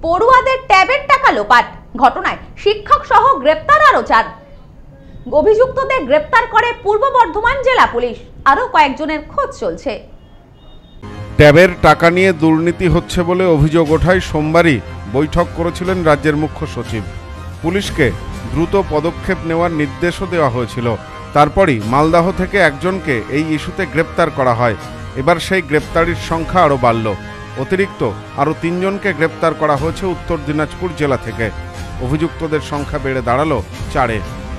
পড়ুয়াদের ট্যাবের টাকা লোপাট, ঘটনায় শিক্ষক সহ গ্রেপ্তার আরো 4। অভিযুক্তদের গ্রেপ্তার করে পূর্ব বর্ধমান জেলা পুলিশ। আরো কয়েকজনের খোঁজ চলছে। ট্যাবের টাকা নিয়ে দুর্নীতি হচ্ছে বলে অভিযোগ ওঠায় সোমবারই বৈঠক করেছিলেন রাজ্যের মুখ্য সচিব। পুলিশকে দ্রুত পদক্ষেপ নেওয়ার নির্দেশও দেওয়া হয়েছিল। তারপরই মালদহ থেকে একজনকে এই ইস্যুতে গ্রেপ্তার করা হয়। এবার সেই গ্রেপ্তারির সংখ্যা আরও বাড়ল। অতিরিক্ত আরও 3 জনকে গ্রেপ্তার করা হয়েছে উত্তর দিনাজপুর জেলা থেকে। অভিযুক্তদের সংখ্যা বেড়ে দাঁড়ালো 4-এ।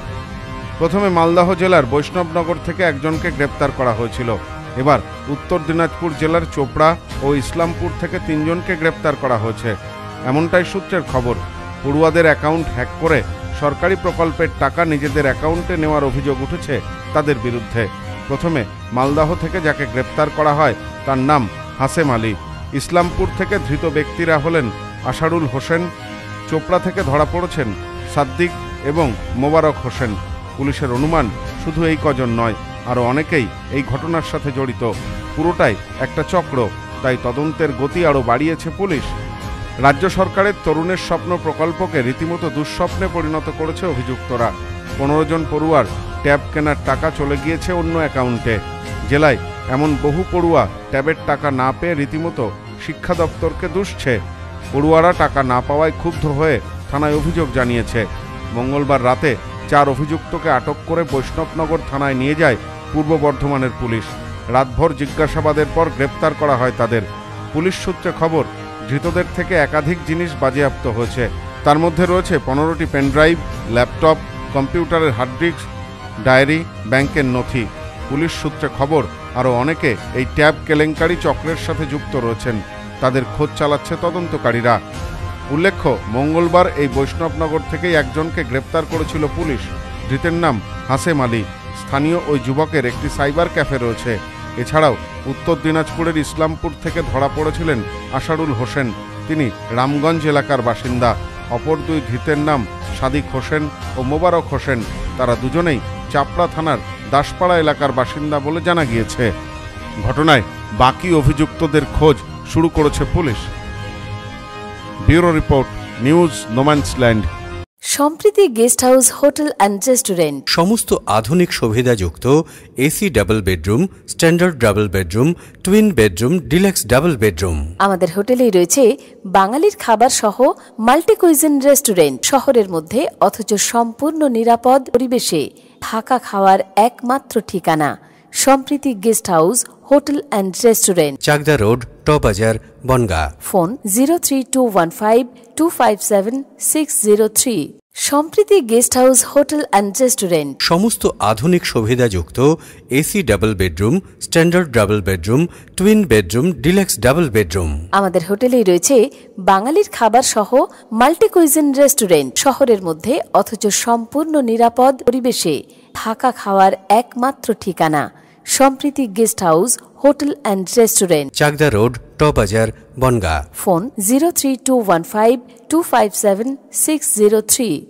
প্রথমে মালদহ জেলার বৈষ্ণবনগর থেকে একজনকে গ্রেপ্তার করা হয়েছিল। এবার উত্তর দিনাজপুর জেলার চোপড়া ও ইসলামপুর থেকে 3 জনকে গ্রেপ্তার করা হয়েছে। এমনটাই সূত্রের খবর। পড়ুয়াদের অ্যাকাউন্ট হ্যাক করে সরকারি প্রকল্পের টাকা নিজেদের অ্যাকাউন্টে নেওয়ার অভিযোগ উঠেছে তাদের বিরুদ্ধে। প্রথমে মালদহ থেকে যাকে গ্রেপ্তার করা হয় তার নাম হাসেম আলী। ইসলামপুর থেকে ধৃত ব্যক্তিরা হলেন আশারুল হোসেন। চোপড়া থেকে ধরা পড়েছেন সাদ্দিক এবং মোবারক হোসেন। পুলিশের অনুমান শুধু এই কজন নয়, আরও অনেকেই এই ঘটনার সাথে জড়িত। পুরোটাই একটা চক্র, তাই তদন্তের গতি আরও বাড়িয়েছে পুলিশ। রাজ্য সরকারের তরুণের স্বপ্ন প্রকল্পকে রীতিমতো দুঃস্বপ্নে পরিণত করেছে অভিযুক্তরা। 15 জন পড়ুয়ার ট্যাব কেনার টাকা চলে গিয়েছে অন্য অ্যাকাউন্টে। জেলায় এমন বহু পড়ুয়া ট্যাবের টাকা না পেয়ে রীতিমতো শিক্ষা দপ্তরকে দুষছে। পড়ুয়ারা টাকা না পাওয়ায় ক্ষুব্ধ হয়ে থানায় অভিযোগ জানিয়েছে। মঙ্গলবার রাতে 4 অভিযুক্তকে আটক করে বৈষ্ণবনগর থানায় নিয়ে যায় পূর্ব বর্ধমানের পুলিশ। রাতভর জিজ্ঞাসাবাদের পর গ্রেপ্তার করা হয় তাদের। পুলিশ সূত্রে খবর, ধৃতদের থেকে একাধিক জিনিস বাজেয়াপ্ত হয়েছে। তার মধ্যে রয়েছে 15টি পেনড্রাইভ, ল্যাপটপ, কম্পিউটারের হার্ড ডিস্ক, ডায়েরি, ব্যাংকের নথি। পুলিশ সূত্রে খবর, আরও অনেকে এই ট্যাব কেলেঙ্কারি চক্রের সাথে যুক্ত রয়েছেন। তাদের খোঁজ চালাচ্ছে তদন্তকারীরা। উল্লেখ্য, মঙ্গলবার এই বৈষ্ণবনগর থেকেই একজনকে গ্রেপ্তার করেছিল পুলিশ। ধৃতের নাম হাসেম আলী। স্থানীয় ওই যুবকের একটি সাইবার ক্যাফে রয়েছে। এছাড়াও উত্তর দিনাজপুরের ইসলামপুর থেকে ধরা পড়েছিলেন আশারুল হোসেন। তিনি রামগঞ্জ এলাকার বাসিন্দা। অপর 2 ধৃতের নাম সাদিক হোসেন ও মোবারক হোসেন। তারা দুজনেই চাপড়া থানার দাসপাড়া এলাকার বাসিন্দা বলে জানা গিয়েছে। ঘটনায় বাকি অভিযুক্তদের খোঁজ শুরু করেছে পুলিশ। Bureau report, news no man's land. Sampriti guest house, hotel and restaurant. সমস্ত আধুনিক সুবিধাযুক্ত AC double bedroom, standard double bedroom, twin bedroom, deluxe double bedroom. আমাদের হোটেলেই রয়েছে বাঙালির খাবার সহ মাল্টি কুইজিন রেস্টুরেন্ট। শহরের মধ্যে অথচ সম্পূর্ণ নিরাপদ পরিবেশে থাকা খাওয়ার একমাত্র ঠিকানা Sampriti guest house, hotel and restaurant, Chakdaha road, টবাজার, Bangaon. Phone 03215257603। Sampriti guest house, hotel and restaurant. সমস্ত আধুনিক সুবিধাযুক্ত AC double bedroom, standard double bedroom, twin bedroom, deluxe double bedroom. আমাদের হোটেলেই রয়েছে বাঙালির খাবার সহ মাল্টি কুইজিন রেস্টুরেন্ট। শহরের মধ্যে অথচ সম্পূর্ণ নিরাপদ পরিবেশে থাকা খাওয়ার একমাত্র ঠিকানা Sampriti guest house, hotel and restaurant, Chakdaha road, টবাজার, বনগাঁ। ফোন 03215257603।